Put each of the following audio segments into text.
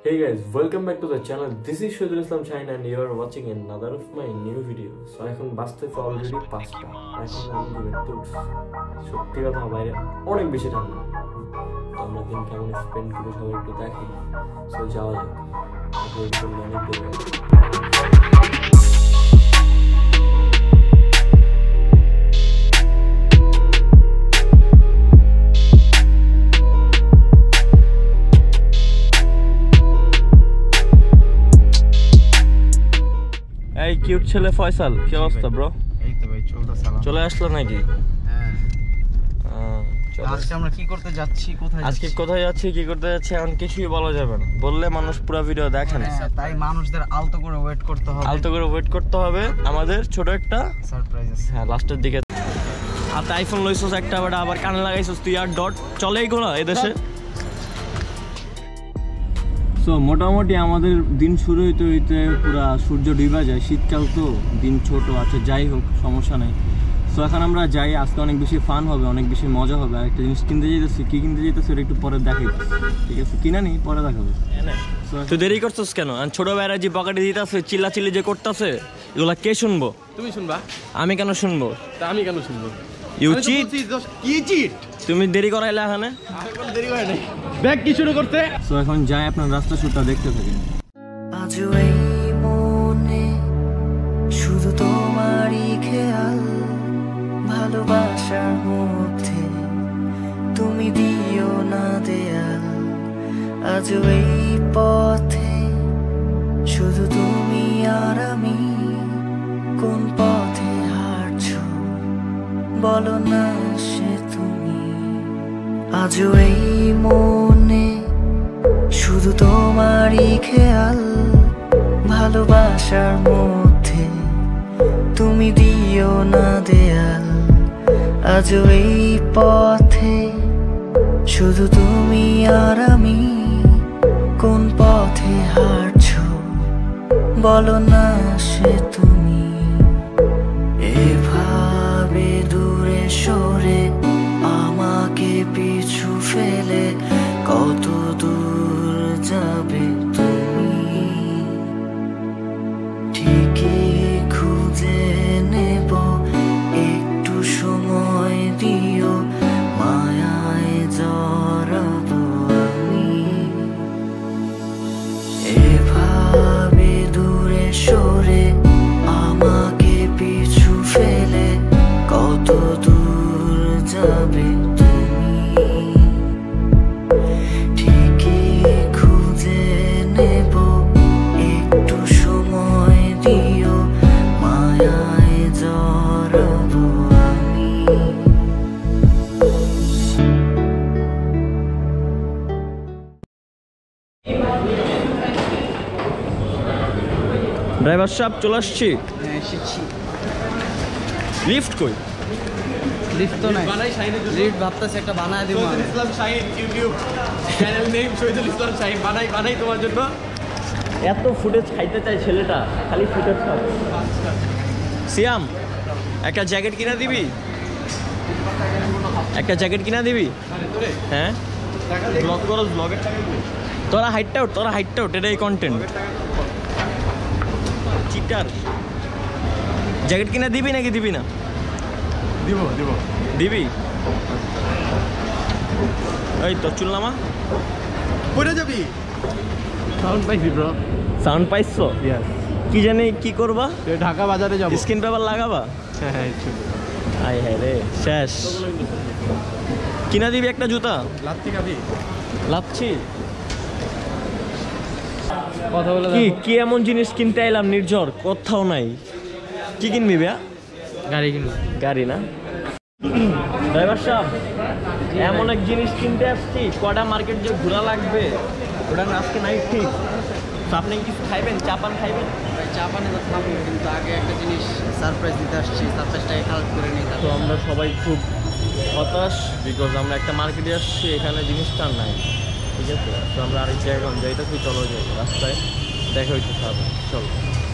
Hey guys, welcome back to the channel. This is Shahidul Islam Shine and you are watching another of my new videos. So এখন বাজতে already 5টা। এখন আমি ঘুমের তুলছি। সত্যি কথা বাইরে অনেক বেশি ঠান্ডা। তো আমরা দিন কেমন স্পেন্ড করি সবাই একটু দেখি। সো যাওয়া যাক। আপনাদের জন্য অনেক দেরি হয়ে গেছে। এই কিউট ছেলে ফয়সাল কি অবস্থা ব্রো? এই তো ভাই চলতেছে। চলে আসলো নাকি? হ্যাঁ। আজকে আমরা কি করতে যাচ্ছি, কোথায় যাচ্ছি, কি করতে যাচ্ছি এখন কিছুই বলা যাবে না। বললে মানুষ পুরো ভিডিও দেখে না। তাই মানুষদের আলতো করে ওয়েট করতে হবে। আমাদের ছোট একটা সারপ্রাইজ আছে। হ্যাঁ লাস্টের দিকে। আর আইফোন লইছস একটা আবার কানে লাগাইছস তুই আর ডট চলেই গোলা এই দেশে। সো মোটামুটি আমাদের দিন শুরু হইতে পুরা সূর্য ডুবা যায়। শীতকাল তো দিন ছোট আছে, যাই হোক সমস্যা নেই। সো এখন আমরা যাই, আজকে অনেক বেশি ফান হবে, অনেক বেশি মজা হবে। আর একটা জিনিস কিনতে যেতেছি, কি কিনতে যেতেছি ওটা একটু পরে দেখাই, ঠিক আছে? কিনা নি পরে দেখাবো। তুই দেরি করছিস কেন? ছোট ভাইরা যে পকেটে দিতেছে চিল্লাচিল্লি যে করতেছে এগুলা কে শুনবো? তুমি শুনবা। আমি কেন শুনবো? আমি কেন শুনবো? You cheat. কি চিট? তুমি দেরি করাইলে এখানে। দেরি করে নাই, ব্যাগ কি শুরু করতে। সো এখন যাই, আপনার রাস্তা শুটটা দেখতে থাকেন। আজ এই মনে শুধু তোমারই খেয়াল, ভালোবাসার মধ্যে তুমি দিও না দেয়াল। আজ এই পথে শুধু তুমি আর আমি, কোন পথে হাঁটছো বলো না সে তুমি। আজ এই মনে শুধু তোমারই খেয়াল, ভালোবাসার মধ্যে তুমি দিও না দেয়াল। আজ এই পথে শুধু তুমি আর আমি, কোন পথে হাঁটছো বলো না সে তুমি। এভাবে দূরে সরে আমাকে পিছু ফেলে কত দূর যাবে তুমি, ঠিকই খুঁজে নেব। একটু সময় দিও, মায়ায় জড়াবো আমি। এভাবে দূরে সরে আমাকে পিছু ফেলে কত দূর যাবে তুমি, ঠিকই খুঁজে নেব। একটু সময় দিও, মায়ায় জড়াবো আমি। ড্রাইভার সাহেব চলে আসছি। এসেছি। লিফট কই? লিফট তো নাই। লিফট ভাবতেছি একটা বানায় দিব। Shahidul Islam Shahin YouTube channel name Shahidul Islam Shahin. বানাই তোমার জন্য। এত ফুটেজ খাইতে চাই ছেলেটা, খালি ফুটেজ খাবে। সিয়াম একটা জ্যাকেট কিনা দিবি? একটা জ্যাকেট কিনা দিবি? হ্যাঁ ব্লগ করো, ব্লগে তোরা হাইটটা আউট, এটাই কন্টেন্ট। চিটার জ্যাকেট কিনা দিবি নাকি দিবি না? দিবি। এই তো চুলনামা পড়ে যাবি। সাউন্ড পাইছি ব্রো। সাউন্ড পাইছো? কি জানি কি করবা? ঢাকা বাজারে যাবো, স্ক্রিন পেপার লাগাবা। হ্যাঁ আই হ্যাঁ রে শেষ। কিনা দিবি একটা জুতা? লাচ্ছি কথা বলে কি এমন জিনিস কিনতে এলাম নির্ঝর, কোথাও নাই। কি কিনবি ভাইয়া? গাড়ি না? ড্রাইভার সাহেব এমন এক জিনিস কিনতে আসছি, কটা মার্কেট যে ঘোরা লাগবে ওটা না আজকে নাই ঠিক। তো আপনি কিছু খাইবেন? চা পান খাইবেন? চা পানি তো খাবো, কিন্তু আগে একটা জিনিস সারপ্রাইজ দিতে আসছি। সারপ্রাইজটাকে কালেক্ট করে নিই। তো আমরা সবাই খুব হতাশ, বিকজ আমরা একটা মার্কেটে আসছি, এখানে জিনিসটা নাই, ঠিক আছে? তো আমরা আরেক জায়গায় যাইতেছি, চলো যাই, রাস্তায় দেখা হইতে হবে, চলো।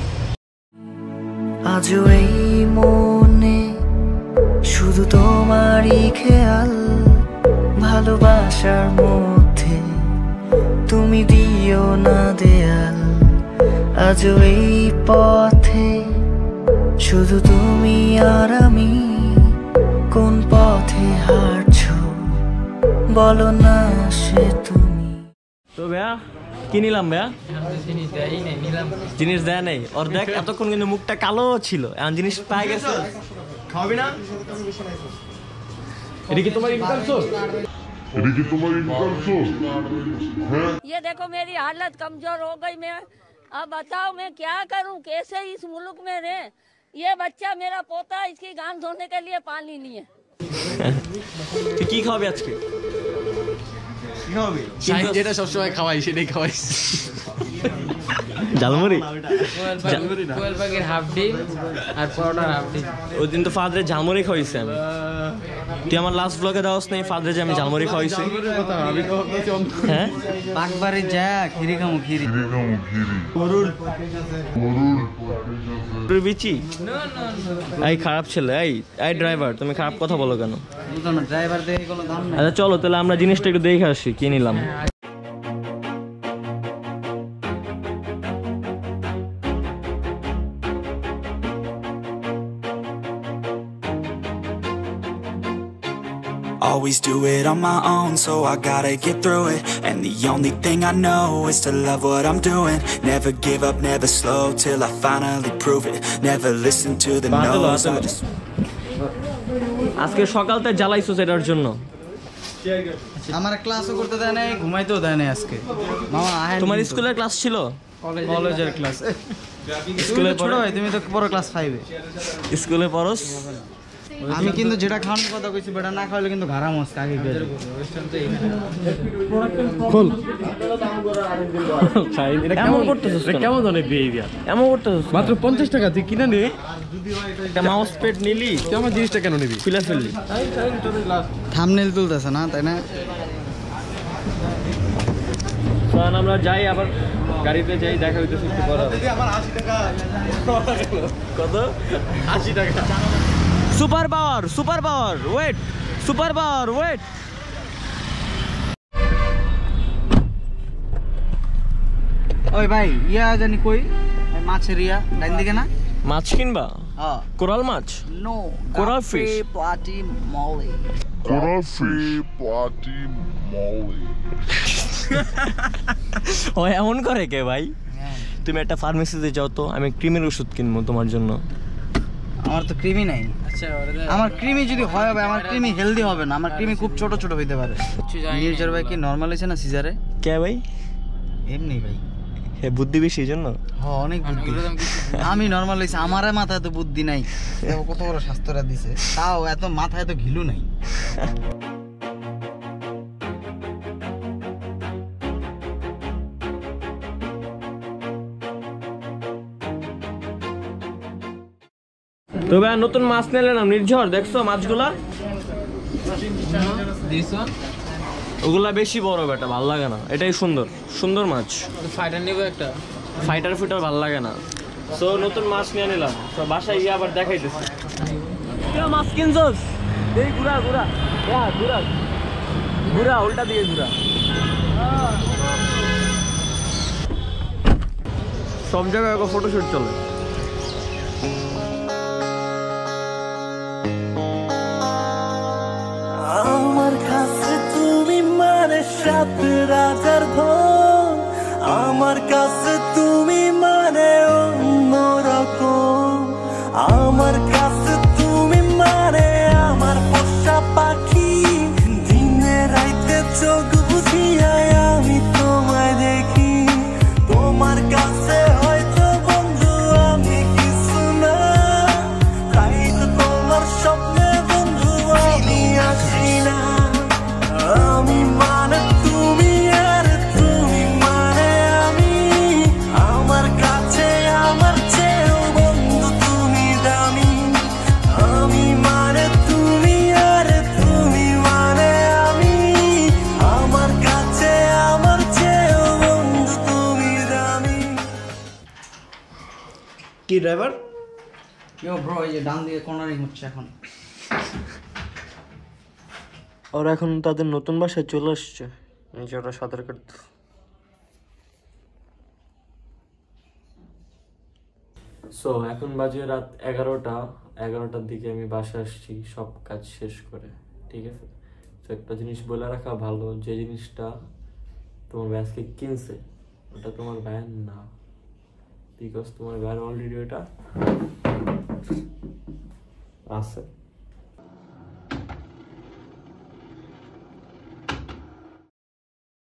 আজ এই মনে শুধু তোমারই খেয়াল, ভালোবাসার মধ্যে তুমি দিও দিও না দেয়াল আজও এই পথে শুধু তুমি আর আমি কোন পথে হাঁটছো বলো না সে তুমি তো ভাইয়া কি নিলাম ভাইয়া জিনিস দেয় নাই ওর দেখ এতক্ষণ কিন্তু মুখটা কালো ছিল এখন জিনিস পাই গেছে খাওয়াবি না এটা কি তোমার ইনকাম সোর্স ये देखो मेरी हालत कमजोर हो गई मैं अब बताओ मैं क्या करूं कैसे इस मुल्क में रहे ये बच्चा मेरा पोता इसकी गान धोने के लिए पानी नहीं है তুই কি খাওয়াবি আজকে কি খাওয়াবি যেটা সবসময় খাওয়াই সেটাই খাওয়াই ঝালমুড়ি কোয়েল পাখির হাফ ডিম আর পরোটার হাফ ডিম। ওই দিন তো ফাদরে ঝালমুড়ি খাওয়াইছি আমি তুই আমার লাস্ট ব্লগে দেওয়াস নাই ফাদরে যে আমি ঝালমুড়ি খাওয়াইছি হ্যাঁ পাকবাড়ি যা খিরি খামু খিরি বিচি এই খারাপ ছেলে এই ড্রাইভার তুমি খারাপ কথা বলো কেন বুঝলাম না ড্রাইভার দেখে কোনো দাম নাই আচ্ছা চলো তাহলে আমরা জিনিসটা একটু দেখে আসি কি নিলাম Always do it on my own, so I gotta get through it. And the only thing I know is to love what I'm doing. Never give up, never slow, till I finally prove it. Never listen to the no's, I just... আজকে সকালতে জ্বালাইছো এটার জন্য আমার ক্লাসও করতে দেয় নাই ঘুমাইতেও দেয় নাই আজকে মামা আহেন তোমার স্কুলের ক্লাস ছিল কলেজের ক্লাস স্কুলে ছোট ভাই তুমি তো বড় ক্লাস 5 এ স্কুলে পড়স আমি কিন্তু যেটা খাওয়ানোর কথা কইছি বেটা না খাওয়ালে কিন্তু ঘাড়া মস্ক আগে গিয়ে যাবে খোল এমন করতেছিস কেমন ধরনের বিহেভিয়ার এমন করতেছিস মাত্র 50 টাকা তুই কিনে নে একটা মাউস প্যাড নিলি তুই আমার জিনিসটা কেন নিবি খুলে ফেললি থাম্বনেল তুলতেছে না তাই না কারণ আমরা যাই আবার গাড়িতে যাই দেখা হইতেছে একটু পরে আমার 80 টাকা কত 80 টাকা super power weight super power weight ওই ভাই ইয়া জানি কই মাছের ইয়া ডাইন দিকে না মাছ কিনবা হ্যাঁ কোরাল মাছ no Coral fish. Platy molly ও এমন করে কে ভাই তুমি একটা ফার্মেসিতে যাও তো আমি ক্রিমের ওষুধ কিনবো তোমার জন্য আমার তো ক্রিমি নাই আচ্ছা আমার ক্রিমি যদি হয় হবে আমার ক্রিমি হেলদি হবে না আমার ক্রিমি খুব ছোট ছোট হইতে পারে নির্জার ভাই কি নরমাল হইছে না সিজারে কে ভাই এমনি ভাই হে বুদ্ধি বেশি এই জন্য হ্যাঁ অনেক বুদ্ধি আমি নরমাল হইছে আমার মাথায় তো বুদ্ধি নাই দেখো কত বড় স্বাস্থ্যটা দিছে তাও এত মাথায় তো ঘিলু নাই তো ভাই নতুন মাছ নিলে না নির্ঝর দেখছো মাছগুলা ওগুলা বেশি বড় বেটা ভালো লাগে না এটাই সুন্দর মাছ ফাইটার নিব একটা ফাইটার ফুটার ভালো লাগে না তো নতুন মাছ নিয়ে নিলাম তো বাসায় গিয়ে আবার দেখাইতেছি মাছ কিনছস এই ঘুরা উল্টা দিয়ে ঘুরা সব জায়গায় ফটোশুট চলে আমার কাছে তুমি মানে সাত রাজার ধন আমার কাছে তুমি মানে অন্যরকম আমার কাছে তুমি মানে আমার পোষা পাখি দিনে রাইতে চোখ বুঝিয়া আমি তোমায় দেখি তোমার কাছে হয়তো বন্ধু আমি কিছু না তাই তো তোমার স্বপ্নে বন্ধু আমি আসি না আমি মানে তুমি আর তুমি মানে আমি আমার কাছে আমার চেয়েও বন্ধু তুমি দামি আমি মানে তুমি আর তুমি মানে আমি আমার কাছে আমার চেয়েও বন্ধু তুমি দামি কি ড্রাইভার ইয়ো ব্রো এই যে ডান দিকে কর্নারিং হচ্ছে এখন ওরা এখন তাদের নতুন বাসায় চলে আসছে নিজে ওরা সাঁতার কাটতে সো এখন বাজে রাত 11টার দিকে আমি বাসায় আসছি সব কাজ শেষ করে, ঠিক আছে। তো একটা জিনিস বলে রাখা ভালো, যে জিনিসটা তোমার ভাই আজকে কিনছে ওটা তোমার ভাইয়ের না, বিকজ তোমার ভাইয়ের অলরেডি ওটা আছে।